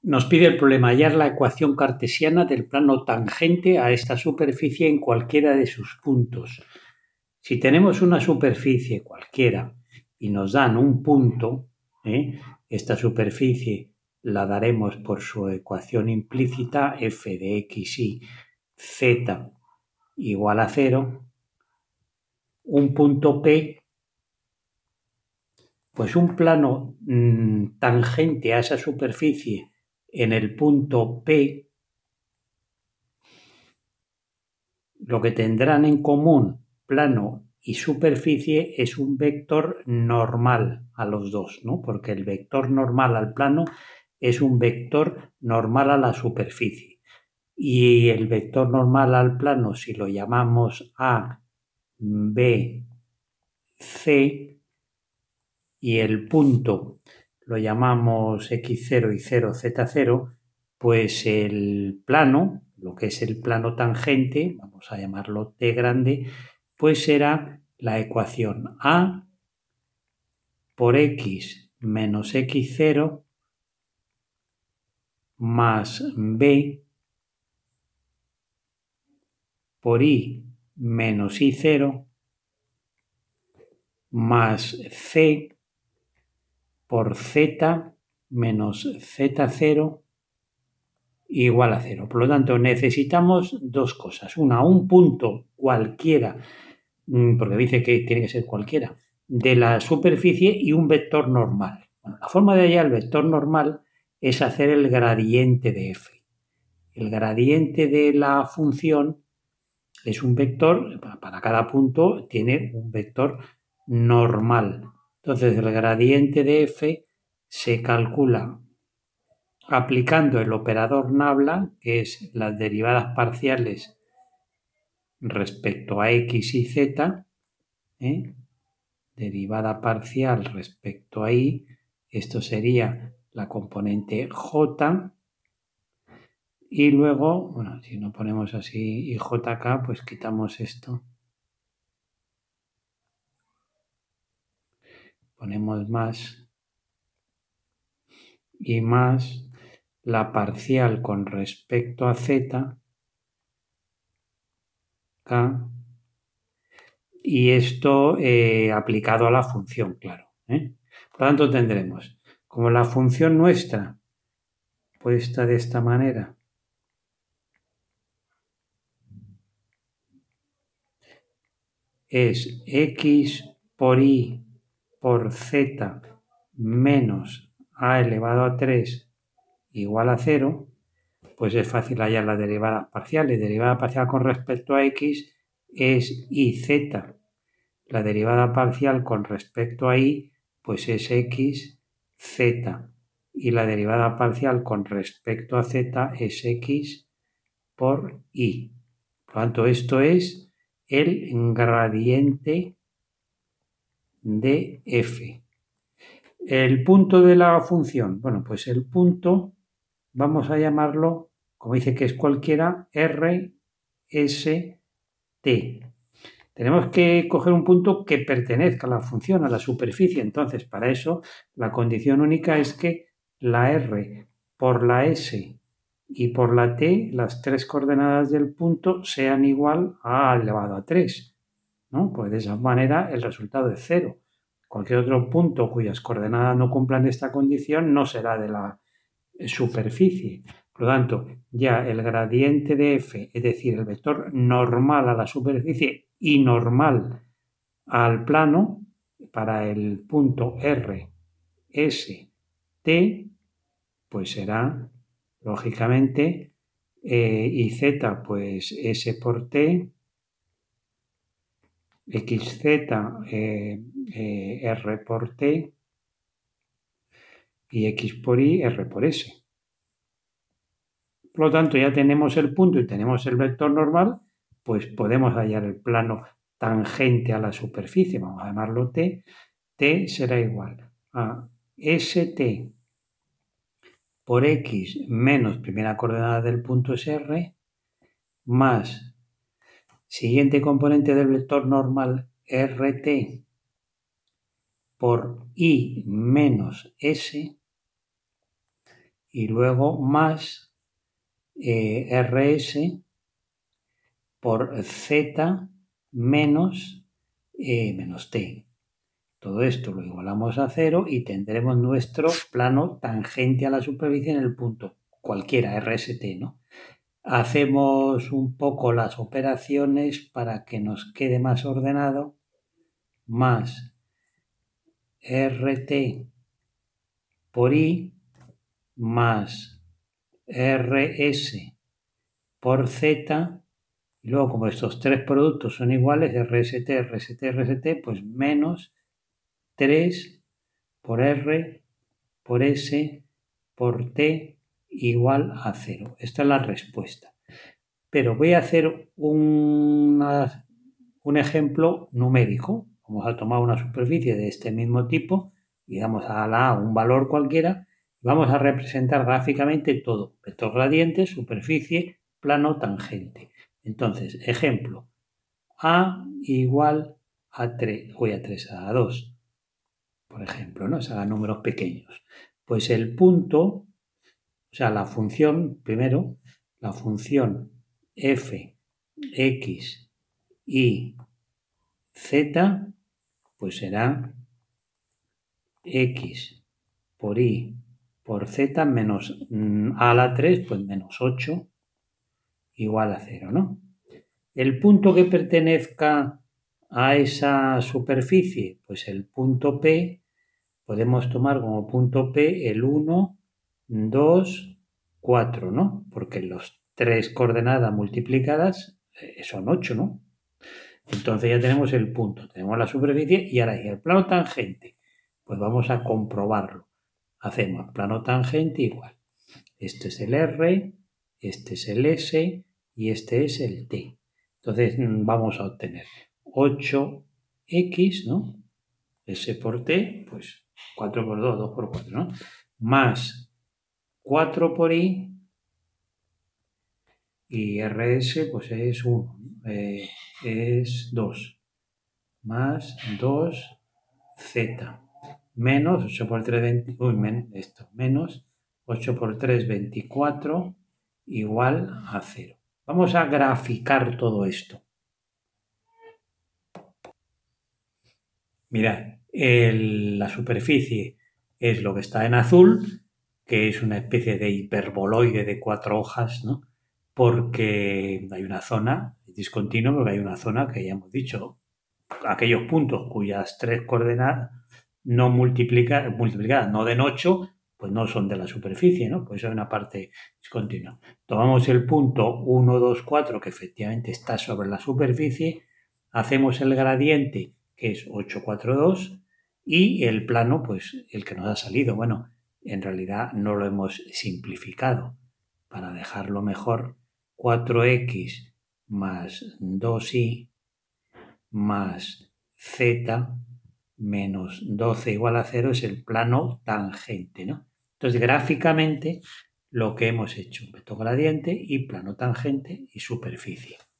Nos pide el problema hallar la ecuación cartesiana del plano tangente a esta superficie en cualquiera de sus puntos. Si tenemos una superficie cualquiera y nos dan un punto, esta superficie la daremos por su ecuación implícita f de x y z igual a 0, un punto P, pues un plano tangente a esa superficie en el punto P, lo que tendrán en común plano y superficie es un vector normal a los dos, ¿no? Porque el vector normal al plano es un vector normal a la superficie. Y el vector normal al plano, si lo llamamos A, B, C, y el punto lo llamamos x0 y 0, z0, pues el plano, lo que es el plano tangente, vamos a llamarlo t grande, pues será la ecuación A por x menos x0 más B por y menos y0 más C por z menos z0 igual a 0. Por lo tanto, necesitamos dos cosas. Una, un punto cualquiera, porque dice que tiene que ser cualquiera, de la superficie y un vector normal. Bueno, la forma de hallar el vector normal es hacer el gradiente de f. El gradiente de la función es un vector, para cada punto tiene un vector normal. Entonces, el gradiente de f se calcula aplicando el operador nabla, que es las derivadas parciales respecto a x y z, derivada parcial respecto a y, esto sería la componente j, y luego, bueno, si no ponemos así ijk, pues quitamos esto, ponemos más y más la parcial con respecto a z, k, y esto aplicado a la función, claro. Por lo tanto, tendremos, como la función nuestra puesta de esta manera, es x por y por z menos a elevado a 3 igual a 0, pues es fácil hallar las derivadas parciales. Derivada parcial con respecto a x es iz. La derivada parcial con respecto a y, pues es x, z. Y la derivada parcial con respecto a z es x por y. Por lo tanto, esto es el gradiente de f. El punto de la función, bueno, pues el punto vamos a llamarlo, como dice que es cualquiera, R, S, T. Tenemos que coger un punto que pertenezca a la función, a la superficie. Entonces, para eso, la condición única es que la R por la S y por la T, las tres coordenadas del punto, sean igual a elevado a 3. ¿No? Pues de esa manera el resultado es 0. Cualquier otro punto cuyas coordenadas no cumplan esta condición no será de la superficie. Por lo tanto, ya el gradiente de f, es decir, el vector normal a la superficie y normal al plano, para el punto R, S, T, pues será, lógicamente, y Z, pues S por T, XZ, R por T, y X por Y, R por S. Por lo tanto, ya tenemos el punto y tenemos el vector normal, pues podemos hallar el plano tangente a la superficie, vamos a llamarlo T. T será igual a ST por X menos primera coordenada del punto es R, más siguiente componente del vector normal RT por Y menos S, y luego más rs por z menos t. Todo esto lo igualamos a 0 y tendremos nuestro plano tangente a la superficie en el punto, cualquiera, RST, ¿no? Hacemos un poco las operaciones para que nos quede más ordenado, más RT por I más RS por Z, y luego como estos tres productos son iguales, RST, RST, RST, pues menos 3 por R por S por T igual a 0. Esta es la respuesta. Pero voy a hacer un ejemplo numérico. Vamos a tomar una superficie de este mismo tipo y damos a la A un valor cualquiera. Vamos a representar gráficamente todo. Vector gradiente, superficie, plano, tangente. Entonces, ejemplo. A igual a 3, a 2, por ejemplo, ¿no? Se hagan números pequeños. Pues el punto, o sea, la función, primero, la función f, x, y, z, pues será x por y por z menos a a la 3, pues menos 8 igual a 0, ¿no? El punto que pertenezca a esa superficie, pues el punto P, podemos tomar como punto P el 1, 2, 4, ¿no? Porque los tres coordenadas multiplicadas son 8, ¿no? Entonces ya tenemos el punto, tenemos la superficie y ahora el plano tangente. Pues vamos a comprobarlo. Hacemos plano tangente igual. Este es el R, este es el S y este es el T. Entonces vamos a obtener 8x, ¿no? S por T, pues 4 por 2, 2 por 4, ¿no? Más 4 por I y RS pues es 1, es 2, más 2z, menos 8 por 3, 20, menos 8 por 3, 24, igual a 0. Vamos a graficar todo esto. Mirad, la superficie es lo que está en azul, que es una especie de hiperboloide de 4 hojas, ¿no? Porque hay una zona, es discontinuo, porque hay una zona que ya hemos dicho, aquellos puntos cuyas tres coordenadas no multiplicadas no den 8, pues no son de la superficie, ¿no? Pues hay una parte discontinua. Tomamos el punto 1, 2, 4, que efectivamente está sobre la superficie, hacemos el gradiente, que es 8, 4, 2, y el plano, pues el que nos ha salido. Bueno, en realidad no lo hemos simplificado. Para dejarlo mejor, 4x más 2y más z menos 12 igual a 0 es el plano tangente, ¿no? Entonces, gráficamente, lo que hemos hecho, vector gradiente y plano tangente y superficie.